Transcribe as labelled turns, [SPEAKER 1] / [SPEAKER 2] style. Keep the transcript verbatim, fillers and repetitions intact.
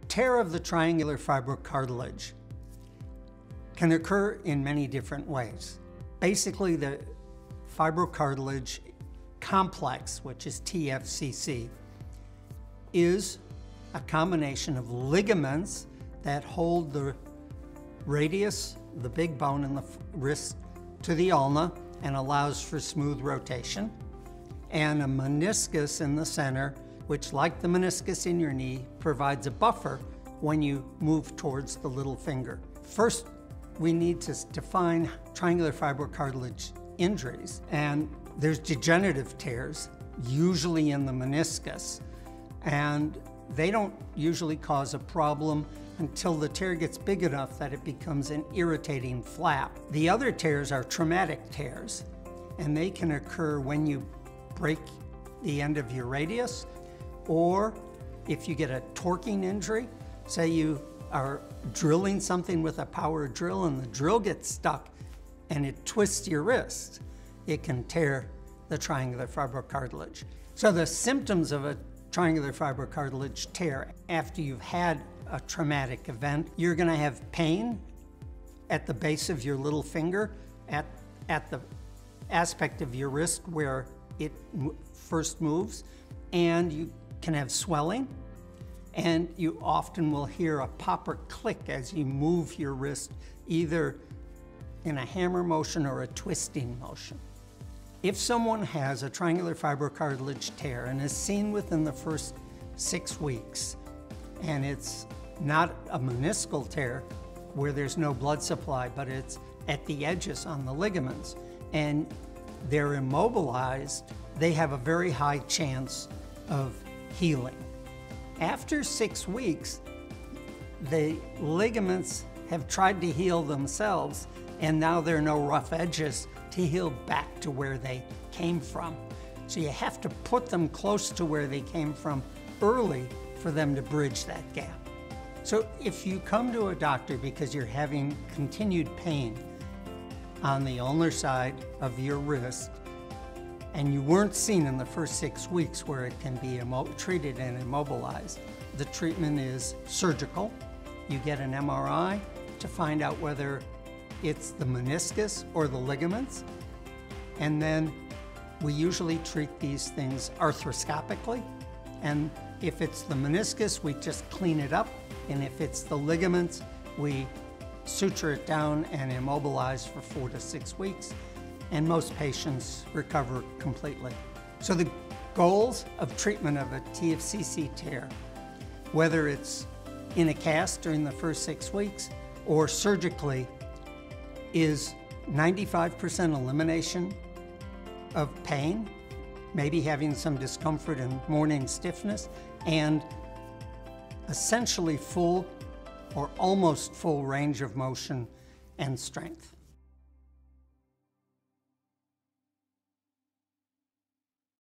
[SPEAKER 1] Tear of the triangular fibrocartilage can occur in many different ways. Basically, the fibrocartilage complex, which is T F C C, is a combination of ligaments that hold the radius, the big bone in the wrist, to the ulna and allows for smooth rotation, and a meniscus in the center, which, like the meniscus in your knee, provides a buffer when you move towards the little finger. First, we need to define triangular fibrocartilage injuries, and there's degenerative tears, usually in the meniscus, and they don't usually cause a problem until the tear gets big enough that it becomes an irritating flap. The other tears are traumatic tears, and they can occur when you break the end of your radius, or if you get a torquing injury. Say you are drilling something with a power drill and the drill gets stuck and it twists your wrist, it can tear the triangular fibrocartilage. So the symptoms of a triangular fibrocartilage tear after you've had a traumatic event, you're going to have pain at the base of your little finger, at, at the aspect of your wrist where it first moves, and you can have swelling, and you often will hear a pop or click as you move your wrist, either in a hammer motion or a twisting motion. If someone has a triangular fibrocartilage tear and is seen within the first six weeks, and it's not a meniscal tear where there's no blood supply, but it's at the edges on the ligaments, and they're immobilized, they have a very high chance of healing. After six weeks, the ligaments have tried to heal themselves, and now there are no rough edges to heal back to where they came from. So you have to put them close to where they came from early for them to bridge that gap. So if you come to a doctor because you're having continued pain on the ulnar side of your wrist, and you weren't seen in the first six weeks where it can be treated and immobilized, the treatment is surgical. You get an M R I to find out whether it's the meniscus or the ligaments, and then we usually treat these things arthroscopically, and if it's the meniscus, we just clean it up, and if it's the ligaments, we suture it down and immobilize for four to six weeks, and most patients recover completely. So the goals of treatment of a T F C C tear, whether it's in a cast during the first six weeks or surgically, is ninety-five percent elimination of pain, maybe having some discomfort and morning stiffness, and essentially full or almost full range of motion and strength.